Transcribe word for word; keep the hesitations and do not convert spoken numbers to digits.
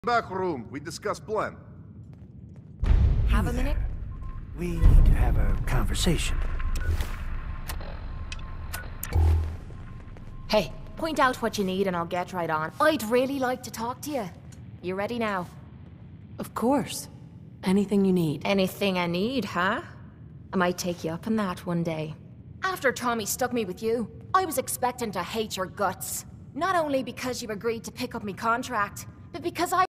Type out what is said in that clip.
Back room, we discuss plan. Have a minute? We need to have a conversation. Hey, point out what you need and I'll get right on. I'd really like to talk to you. You ready now? Of course. Anything you need. Anything I need, huh? I might take you up on that one day. After Tommy stuck me with you, I was expecting to hate your guts. Not only because you agreed to pick up me contract, but because I